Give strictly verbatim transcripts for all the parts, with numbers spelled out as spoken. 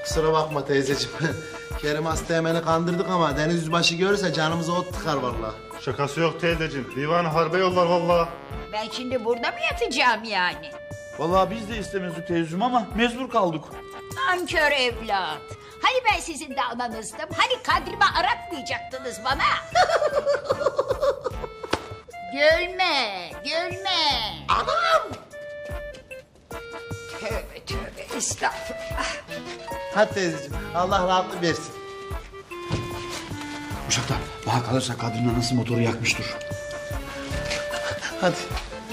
Kusura bakma teyzeciğim. Kerim Asteğmen'i kandırdık ama Deniz Yüzbaşı görürse canımıza ot tıkar vallahi. Şakası yok teyzeciğim. Divanı harbe yollar vallahi. Ben şimdi burada mı yatacağım yani? Vallahi biz de istemezdik teyzeciğim ama mecbur kaldık. Nankör evlat. Hani ben sizin de ananızdım? Hani kadrimi aratmayacaktınız bana? Gülme, gülme. Anam! Tövbe tövbe, estağfurullah. Hadi teyzeciğim, Allah rahatlık versin. Uşaklar bana kalırsa Kadri'nin anası motoru yakmıştır. Hadi.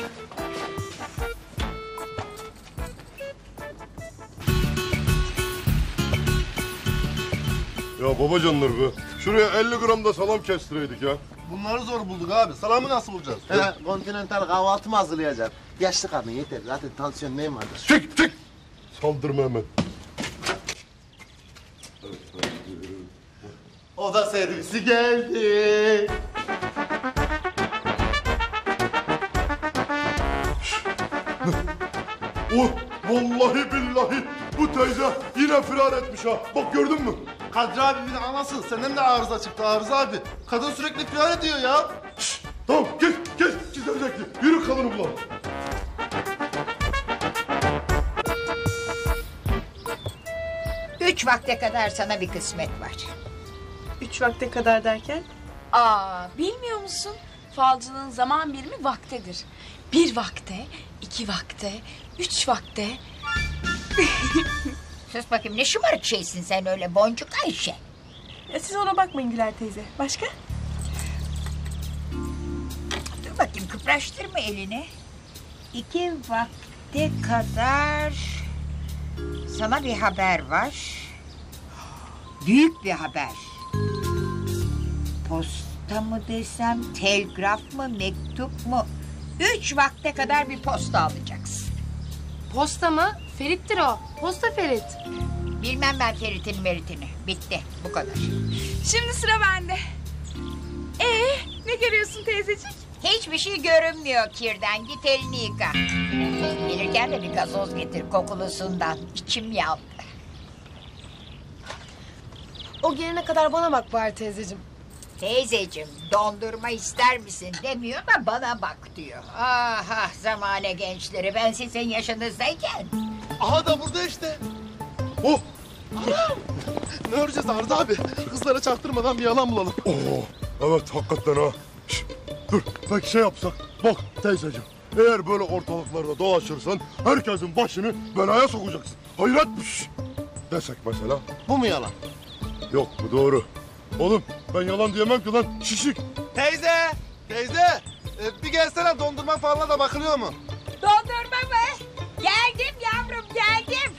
Ya babacanlar be. Şuraya elli gram da salam kestireydik ya. Bunları zor bulduk abi. Salamı nasıl bulacağız? He, kontinental kahvaltı mı hazırlayacağım? Yaşlı kadın yeter. Zaten tansiyon neyim vardır? Çık çık. Saldırma hemen. Oda servisi geldi. Oh vallahi billahi bu teyze yine firar etmiş ha. Bak gördün mü? Kadri abimin anası. Senden de arıza çıktı Arıza abi. Kadın sürekli firar ediyor ya. Şşş, tamam geç geç çizerecekli. Yürü kadını bulalım. Üç vakte kadar sana bir kısmet var. Üç vakte kadar derken? Aa, bilmiyor musun? Falcının zaman birimi vaktedir. Bir vakte, iki vakte, üç vakte. Sus bakayım, ne şımarık şeysin sen öyle boncuk Ayşe. E siz ona bakmayın Güler teyze. Başka? Dur bakayım, kıpraştırma elini. İki vakte kadar sana bir haber var. Büyük bir haber. Posta mı desem, telgraf mı, mektup mu? Üç vakte kadar bir posta alacaksın. Posta mı? Ferit'tir o. Posta Ferit. Bilmem ben Ferit'in meritini. Bitti, bu kadar. Şimdi sıra bende. Ee, ne görüyorsun teyzecik? Hiçbir şey görünmüyor kirden. Git elini yıka. Gelirken de bir gazoz getir kokulusundan. İçim yandı. O gelene kadar bana bak bari teyzeciğim. Teyzeciğim, dondurma ister misin demiyor da bana bak diyor. Ah ah, zamane gençleri, ben sizin yaşınızdayken. Aha da burada işte. Oh. Ne öreceğiz Arıza abi? Kızlara çaktırmadan bir yalan bulalım. Oh evet hakikaten ha. Şşt, dur peki şey yapsak. Bak teyzeciğim. Eğer böyle ortalıklarda dolaşırsan herkesin başını belaya sokacaksın. Hayretmiş. Desek mesela. Bu mu yalan? Yok bu doğru. Oğlum ben yalan diyemem ki lan şişik. Teyze! Teyze! Ee, bir gelsene dondurma falan da bakılıyor mu? Dondurma mı? Geldim yavrum, geldim.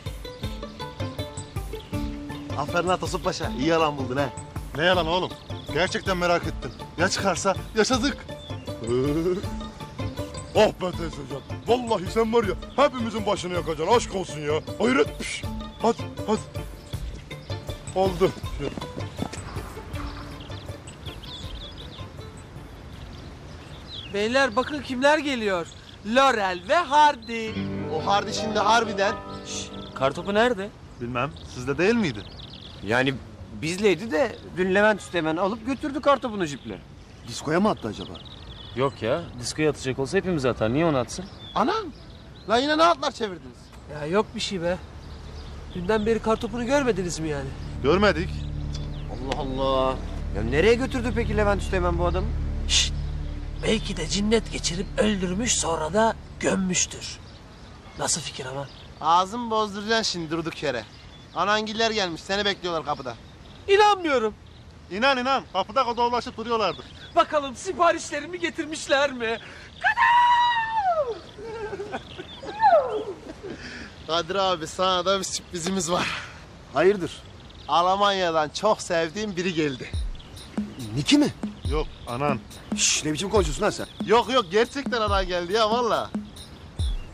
Aferin ha Tosun Paşa. İyi yalan buldun ha. Ne yalan oğlum? Gerçekten merak ettim. Ya çıkarsa yaşadık. Ah be teyzecan. Vallahi sen var ya hepimizin başını yakacaksın. Aşk olsun ya. Hayretmiş. Hadi hadi. Oldu. Beyler bakın kimler geliyor. Laurel ve Hardy. O Hardy şimdi harbiden. Kartopu nerede? Bilmem. Sizde değil miydi? Yani bizleydi de dün Levent Üsteğmen alıp götürdü kartopunu jiple. Diskoya mı attı acaba? Yok ya, diskoya atacak olsa hepimiz atar. Niye onu atsın? Anam. Lan yine ne atlar çevirdiniz? Ya yok bir şey be. Dünden beri kartopunu görmediniz mi yani? Görmedik. Allah Allah. Ya nereye götürdü peki Levent Üsteğmen bu adamı? Şşt! Belki de cinnet geçirip öldürmüş sonra da gömmüştür. Nasıl fikir ama? Ağzımı bozduracaksın şimdi durduk yere. Anangiller gelmiş, seni bekliyorlar kapıda. İnanmıyorum. İnan inan. Kapıda kodolaşıp duruyorlardı. Bakalım siparişlerimi getirmişler mi? Kadir abi, sana da bir sürprizimiz var. Hayırdır? Almanya'dan çok sevdiğim biri geldi. Niki mi? Yok anan. Şşş ne biçim konuşuyorsun lan sen? Yok yok, gerçekten anan geldi ya valla.